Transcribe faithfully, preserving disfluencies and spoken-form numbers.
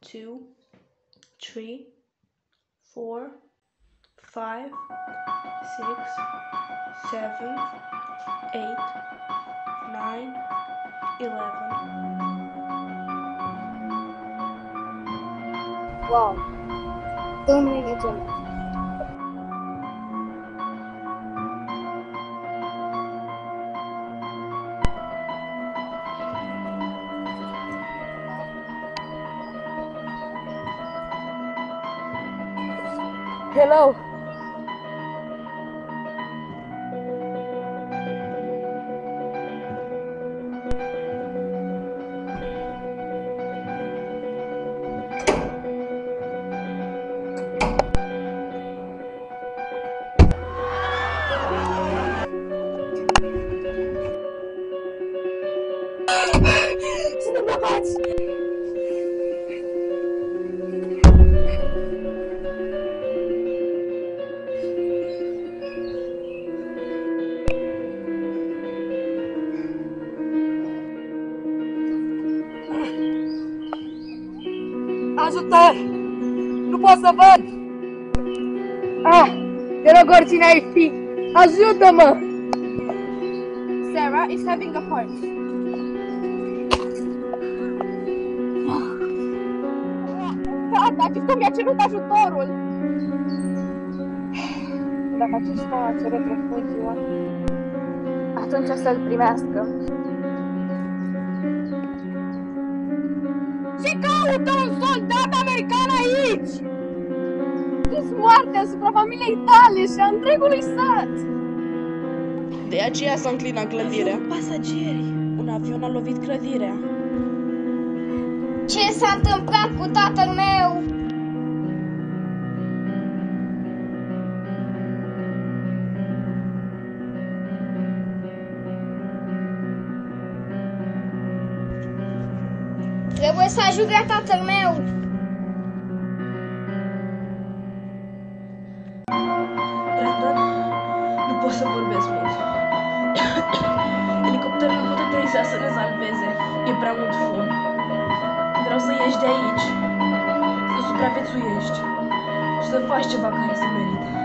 two, three, four, five, six, seven, eight, nine, eleven. Wow, two minutes only. Hello. Suntem blocați! Ajutor! Nu pot să văd! Ah! Te rog, oricine ai fi! Ajută-mă! Sarah is having a heart. Tata, acest om mi-a cerut ajutorul! Dacă acest om a cerut refugiu, atunci o să-l primească. Ce caută un soldat american aici? Este moartea asupra familiei tale și a întregului sat! De aceea s-a înclinat clădirea. Pasageri! Un avion a lovit clădirea. Ce s-a întâmplat cu tatăl meu? Trebuie să ajung la tatăl meu. Brandon, nu pot să vorbesc mult. Elicopterul nu poate ateriza să ne salveze. E prea mult fum. Vreau să ieși de aici. Să supraviețuiești. Și să faci ceva care se merită.